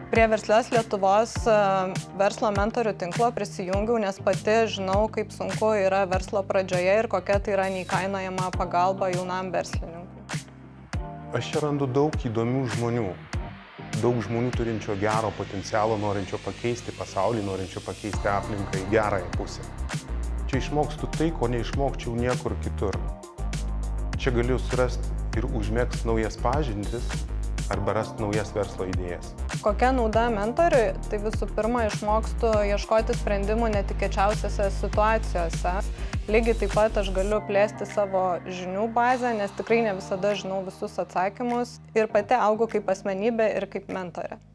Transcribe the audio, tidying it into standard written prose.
Prie Verslios Lietuvos verslo mentorių tinklo prisijungiau, nes pati žinau, kaip sunku yra verslo pradžioje ir kokia tai yra neįkainojama pagalba jaunam verslininkui. Aš čia randu daug įdomių žmonių. Daug žmonių turinčio gero potencialo, norinčio pakeisti pasaulį, norinčio pakeisti aplinką į gerąją pusę. Čia išmokstu tai, ko neišmokčiau niekur kitur. Čia galiu surasti ir užmegzti naujas pažintis arba rasti naujas verslo idėjas. Kokia nauda mentoriui? Tai visų pirma išmokstu ieškoti sprendimų netikėčiausiose situacijose. Lygiai taip pat aš galiu plėsti savo žinių bazę, nes tikrai ne visada žinau visus atsakymus ir pati augu kaip asmenybė ir kaip mentorė.